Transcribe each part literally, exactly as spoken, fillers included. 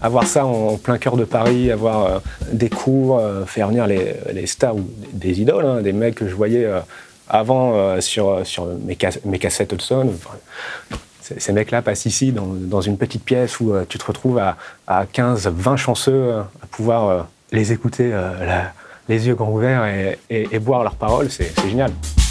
avoir ça en plein cœur de Paris, avoir euh, des cours, euh, faire venir les, les stars ou des idoles, hein, des mecs que je voyais euh, avant euh, sur, sur mes, cas mes cassettes Hudson. Enfin, ces mecs-là passent ici dans, dans une petite pièce où euh, tu te retrouves à, à quinze, vingt chanceux euh, à pouvoir euh, les écouter euh, la, les yeux grands ouverts et, et, et boire leurs paroles, c'est génial.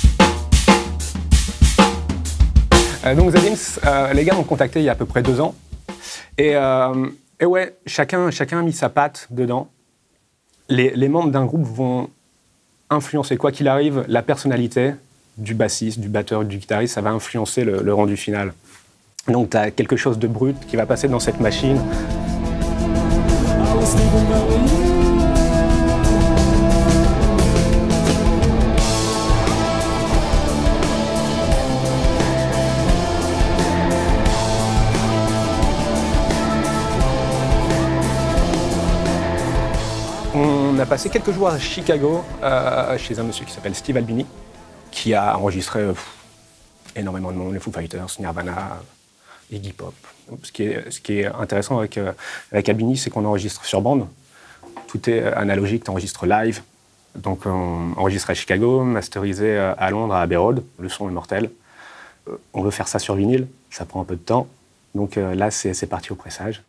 Euh, donc Zadims, euh, les gars m'ont contacté il y a à peu près deux ans. Et, euh, et ouais, chacun, chacun a mis sa patte dedans. Les, les membres d'un groupe vont influencer, quoi qu'il arrive, la personnalité du bassiste, du batteur, du guitariste, ça va influencer le, le rendu final. Donc tu as quelque chose de brut qui va passer dans cette machine. On a passé quelques jours à Chicago, euh, chez un monsieur qui s'appelle Steve Albini, qui a enregistré pff, énormément de monde, les Foo Fighters, Nirvana, Iggy Pop. Ce qui est, ce qui est intéressant avec, euh, avec Albini, c'est qu'on enregistre sur bande. Tout est analogique, tu enregistres live. Donc on enregistre à Chicago, masterisé à Londres, à Abbey Road. Le son est mortel. Euh, on veut faire ça sur vinyle, ça prend un peu de temps. Donc euh, là, c'est parti au pressage.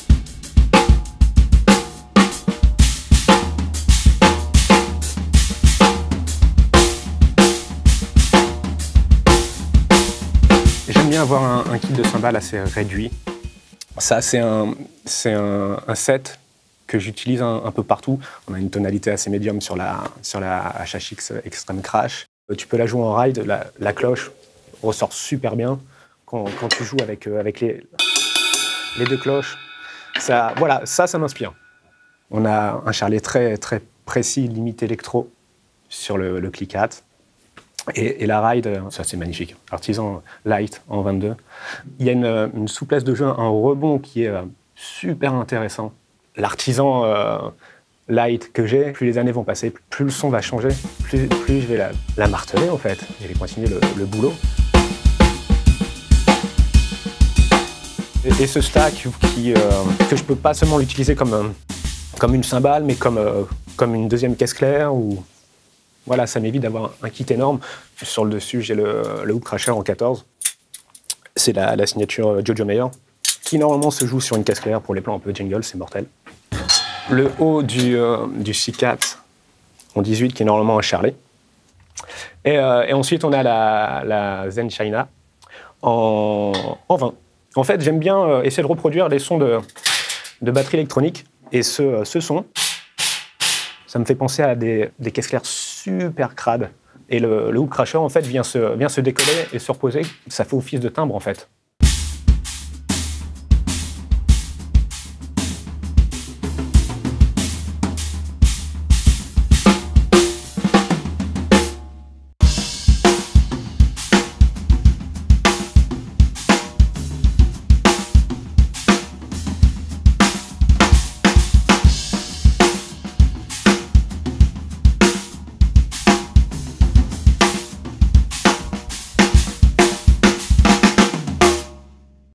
J'aime bien avoir un, un kit de cymbales assez réduit. Ça, c'est un, un, un set que j'utilise un, un peu partout. On a une tonalité assez médium sur la, sur la H H X Extreme Crash. Tu peux la jouer en ride, la, la cloche ressort super bien quand, quand tu joues avec, avec les, les deux cloches. Ça, voilà, ça, ça m'inspire. On a un charlet très, très précis, limite électro, sur le, le click-hat. Et, et la ride, ça c'est magnifique. Artisan light en vingt-deux. Il y a une, une souplesse de jeu, un rebond qui est super intéressant. L'artisan euh, light que j'ai, plus les années vont passer, plus le son va changer, plus, plus je vais la, la marteler en fait. Je vais continuer le, le boulot. Et, et ce stack qui, euh, que je peux pas seulement l'utiliser comme, comme une cymbale, mais comme, euh, comme une deuxième caisse claire ou... Voilà, ça m'évite d'avoir un kit énorme. Sur le dessus, j'ai le, le Hoop Crasher en quatorze. C'est la, la signature Jojo Mayer, qui normalement se joue sur une caisse claire pour les plans un peu jingle, c'est mortel. Le haut du, euh, du C quatre en dix-huit, qui est normalement un charlet. Et, euh, et ensuite, on a la, la Zen China en, en vingt. En fait, j'aime bien euh, essayer de reproduire les sons de, de batterie électronique. Et ce, ce son, ça me fait penser à des, des caisses claires super crades. Et le, le Hoop Crasher, en fait, vient se, vient se décoller et se reposer. Ça fait office de timbre, en fait.